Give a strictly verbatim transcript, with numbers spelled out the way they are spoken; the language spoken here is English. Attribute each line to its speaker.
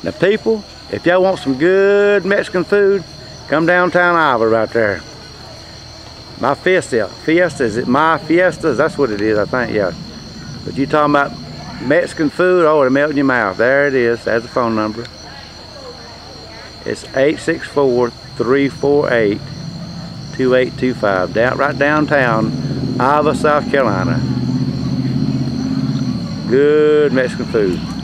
Speaker 1: Now people, if y'all want some good Mexican food, come downtown Iowa right there. My Fiesta, Fiesta, is it my Fiesta? That's what it is, I think, yeah. But you talking about Mexican food, oh, it'll melt in your mouth. There it is, there's the phone number. It's eight six four, three four eight, two eight two five, down, right downtown, Iowa, South Carolina. Good Mexican food.